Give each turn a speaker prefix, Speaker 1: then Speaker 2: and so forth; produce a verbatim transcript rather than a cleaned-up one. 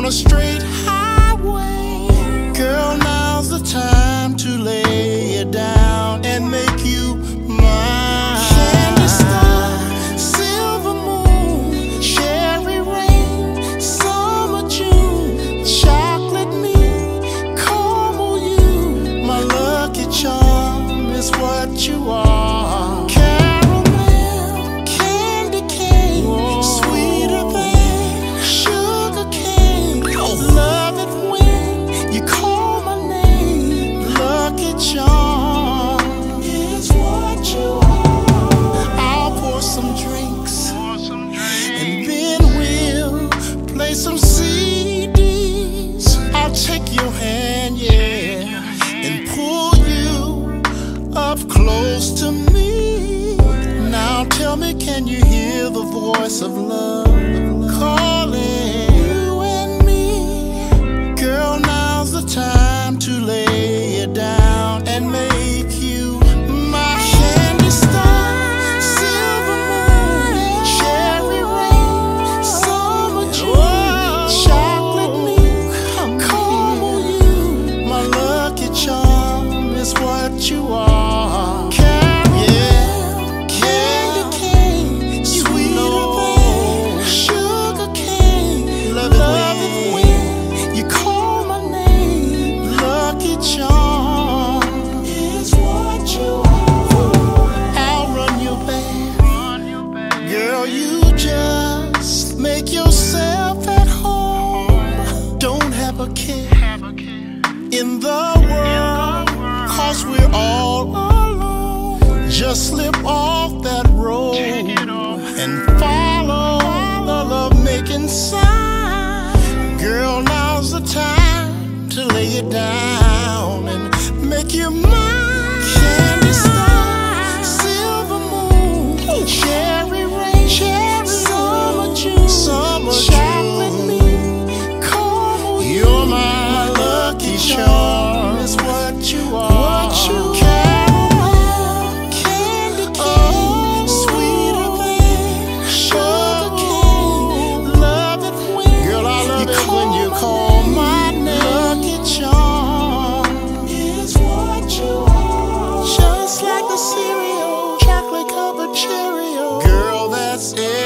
Speaker 1: a straight highway. Girl, now's the time to lay it down and make you mine. Candy star, silver moon, cherry rain, summer June, chocolate me, caramel you. My lucky charm is what you are. Caramel, candy cane, sweeter than sugar cane. Love it when you call my name. Lucky charm is what you are. I'll pour some drinks and then we'll play some C Ds. I'll take your hand, yeah, and pull you up close to me. Now tell me, can you hear the voice of love calling you and me? Girl, now's the time to lay it down and make you my candy star, silver moon, cherry rain, summer June, chocolate me, caramel you. My lucky charm is what you are. Caramel, candy cane, sweeter than sugar cane. Love it when you call my name. Lucky charm is what you are. I'll run your band, girl, you just make yourself at home. Don't have a care in the world, cause we're all alone. Just slip off that road and follow the love-making sign. Girl, now's the time to lay it down and make you mine. Candy star, silver moon, cherry rain, cherry summer June, summer chocolate me, caramel you. You're my lucky charm is what you are. What you caramel, candy cane, sweeter than sugar cane. Love it when, girl, I love it when you call my name. Lucky charm is what you are. Just like a cereal, chocolate covered Cheerio. Girl, that's it.